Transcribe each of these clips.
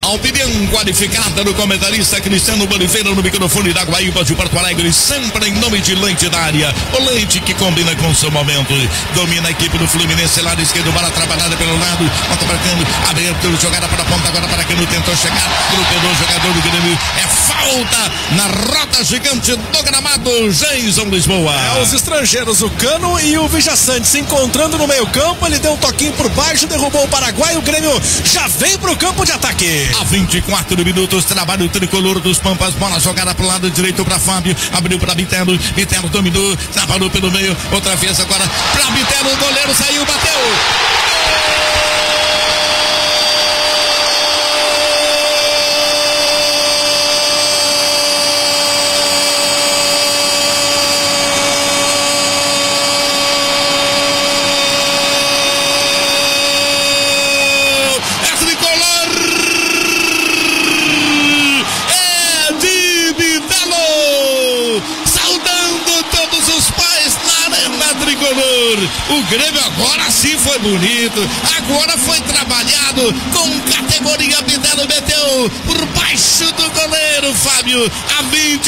A opinião qualificada do comentarista Cristiano Oliveira no microfone da Guaíba de Porto Alegre, sempre em nome de Leite da Área. O leite que combina com o seu momento. Domina a equipe do Fluminense, lado esquerdo, bola trabalhada pelo lado. Volta para Cano, aberto, jogada para a ponta, agora para Cano, tentou chegar. Grupo do jogador do Grêmio. É falta na rota gigante do gramado, Jason Lisboa. Os estrangeiros, o Cano e o Vijaçante se encontrando no meio campo. Ele deu um toquinho por baixo, derrubou o Paraguai. O Grêmio já vem pro campo de ataque. A 24 minutos, trabalho tricolor dos Pampas, bola jogada pro lado direito para Fábio, abriu para Bitelo, Bitelo dominou, trabalhou pelo meio, outra vez agora para Bitelo, o goleiro saiu, bateu. O Grêmio agora sim foi bonito, agora foi trabalhado com categoria. Bitelo meteu por baixo do goleiro Fábio. A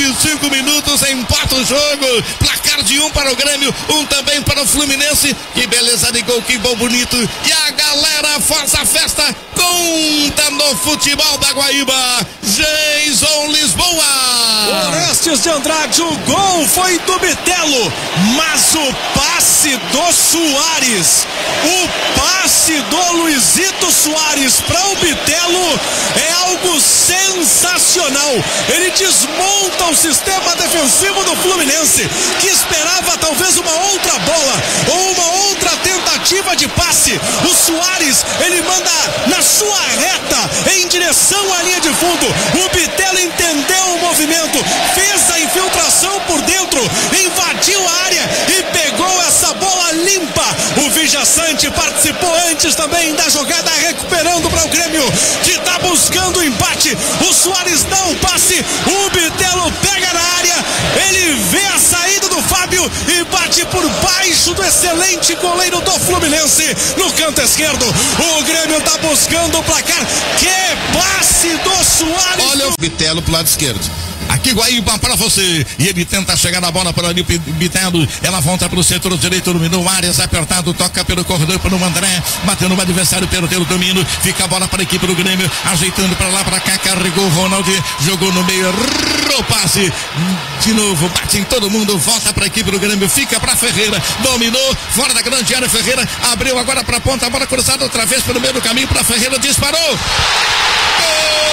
25 minutos empata o jogo, placar de 1 para o Grêmio, 1 também para o Fluminense. Que beleza de gol, que bom bonito. E a galera faz a festa, conta no futebol da Guaíba, Jason Lisboa. Orestes de Andrade, o gol foi do Bitelo, mas o passe do Soares, o passe do Luizito Soares para o Bitelo é algo sensacional. Ele desmonta o sistema defensivo do Fluminense, que esperava talvez uma outra bola ou uma outra tentativa de passe. O Soares, ele manda na sua reta em direção à linha de fundo. O Bitelo entendeu o movimento, fez a infiltração por dentro, invadiu a área e pegou essa bola limpa. O Vijaçante participou antes também da jogada, recuperando para o Grêmio, que está buscando o empate. O Soares dá um passe, o Bitelo pega na área, ele vê a saída do Fábio e bate por baixo do excelente goleiro do Fluminense no canto esquerdo. O Grêmio está buscando o placar. Que passe do Soares! Olha o Bitelo pro lado esquerdo. Aqui Guaíba para você, e ele tenta chegar na bola para ali, Bitelo, ela volta para o setor direito, dominou áreas, apertado, toca pelo corredor para o André, bateu no adversário pelo domínio, fica a bola para a equipe do Grêmio, ajeitando para lá, para cá, carregou o Ronaldo, jogou no meio, errou o passe, de novo, bate em todo mundo, volta para a equipe do Grêmio, fica para Ferreira, dominou, fora da grande área, Ferreira, abriu agora para a ponta, a bola cruzada outra vez pelo meio do caminho para Ferreira, disparou, gol!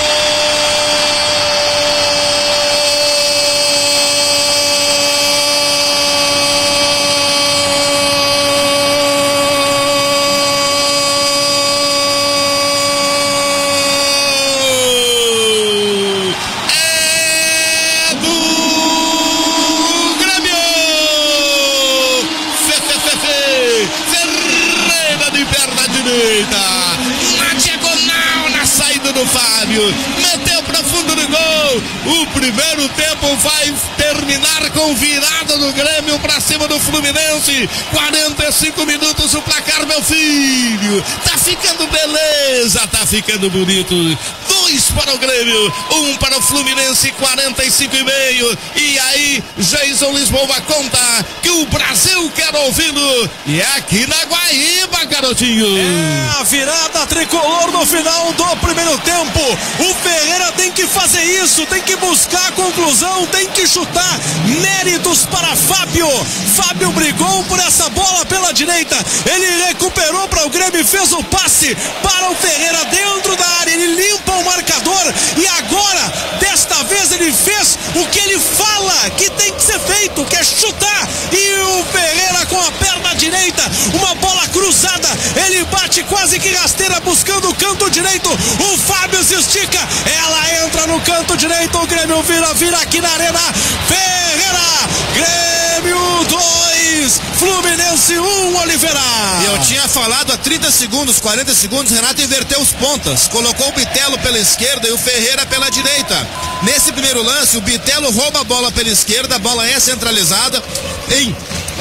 Na diagonal, na saída do Fábio, meteu para fundo do gol. O primeiro tempo vai terminar com virada do Grêmio para cima do Fluminense. 45 minutos o placar, meu filho. Tá ficando beleza, tá ficando bonito. 2 para o Grêmio, 1 para o Fluminense, 45,5. E aí, Jason Lisboa conta que o Brasil quer ouvi-lo. E é aqui na Guaíba, garotinho. É a virada tricolor no final do primeiro tempo. O Ferreira tem que fazer isso, tem que buscar a conclusão, tem que chutar. Méritos para Fábio. Fábio brigou por essa bola pela direita. Ele recuperou para o Grêmio e fez o passe para o Ferreira dentro da área. Ele limpa o marcador e agora, desta vez, ele fez o que ele fala que tem que ser feito, que é chutar. E o Ferreira com a perna direita, uma bola cruzada, ele bate quase que rasteira buscando o canto direito. O Fábio se estica, ela entra no canto direito. O Grêmio vira aqui na arena. Ferreira, Grêmio 2, Fluminense 1, Oliveira. Eu tinha falado há 30 segundos, 40 segundos, Renato inverteu os pontas, colocou o Bitelo pela esquerda e o Ferreira pela direita. Nesse primeiro lance, o Bitelo rouba a bola pela esquerda, a bola é centralizada em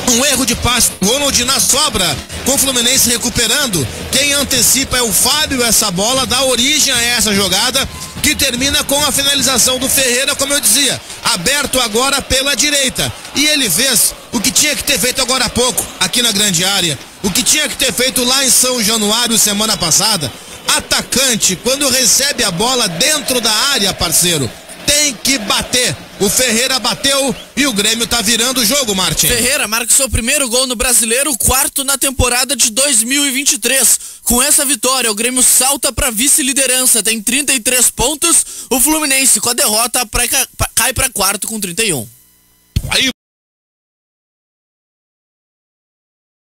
Um erro de passe, Ronald na sobra, com o Fluminense recuperando. Quem antecipa é o Fábio, essa bola dá origem a essa jogada, que termina com a finalização do Ferreira, como eu dizia, aberto agora pela direita. E ele fez o que tinha que ter feito agora há pouco, aqui na grande área, o que tinha que ter feito lá em São Januário semana passada. Atacante, quando recebe a bola dentro da área, parceiro, tem que bater. O Ferreira bateu e o Grêmio tá virando o jogo, Martin. Ferreira marca seu primeiro gol no Brasileiro, o quarto na temporada de 2023. Com essa vitória, o Grêmio salta para vice-liderança, tem 33 pontos. O Fluminense, com a derrota, cai para quarto com 31. Aí